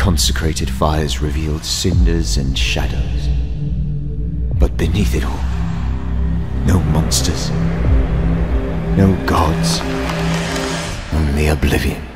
consecrated fires revealed cinders and shadows. But beneath it all, no monsters, no gods, only oblivion.